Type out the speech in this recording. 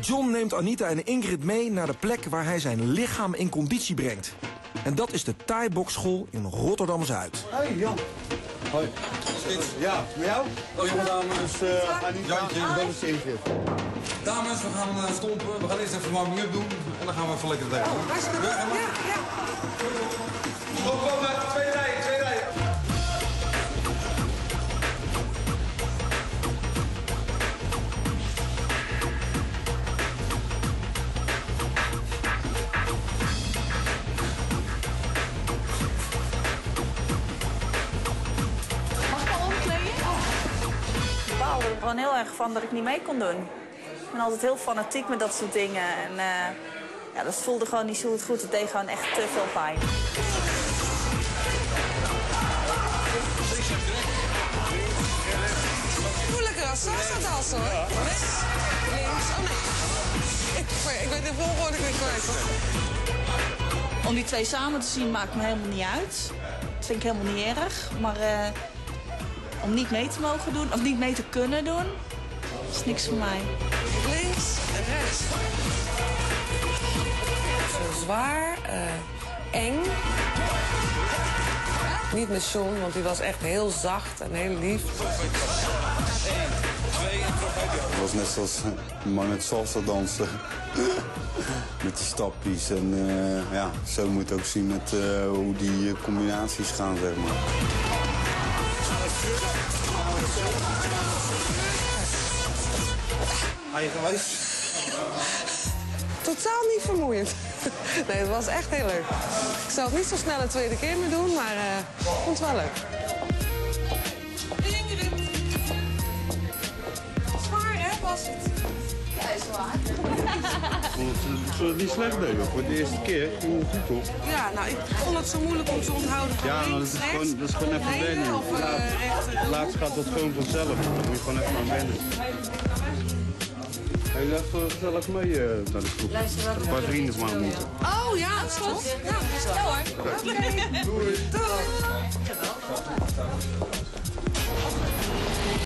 John neemt Anita en Ingrid mee naar de plek waar hij zijn lichaam in conditie brengt. En dat is de Thai-bokschool in Rotterdam-Zuid. Hoi, Jan. Hoi. Ja, met jou? Oh, jonge dames. Anita, dat is Ingrid. Dames, we gaan stompen. We gaan eerst even warming-up doen. En dan gaan we even lekker tegen. Oh, hartstikke ja, ja. Opkomen, twee rijen, twee rijen. Ik baalde er gewoon heel erg van dat ik niet mee kon doen. Ik ben altijd heel fanatiek met dat soort dingen. En ja, dat voelde gewoon niet zo goed. Het deed gewoon echt te veel pijn. Moeilijker als salsa-dans, hoor. Rechts, links, oh nee. Ik weet de volgorde niet kwijt. Om die twee samen te zien maakt me helemaal niet uit. Dat vind ik helemaal niet erg. Maar om niet mee te mogen doen, of niet mee te kunnen doen, is niks voor mij. Links en rechts. Zo zwaar, eng. Niet met John, want die was echt heel zacht en heel lief. Het was net zoals maar met salsa dansen. Met die stapjes. En ja, zo moet je ook zien met hoe die combinaties gaan, zeg maar. Eigenwijs. Totaal niet vermoeiend. Nee, het was echt heel leuk. Ik zou het niet zo snel een tweede keer meer doen, maar ik vond het wel leuk. Zwaar, hè, was het? Ja, is waar. Ik vond het niet slecht deden. Voor de eerste keer ging het goed op. Ja, nou, ik vond het zo moeilijk om te onthouden. Ja, maar dat is gewoon even wennen. Laatst gaat dat gewoon vanzelf. Dan moet je gewoon even aan wennen. Hij laat gezellig mee naar de groep. Een paar vrienden van me moeten. Oh ja, dat is goed. Ja, hoor. Doei. Doei.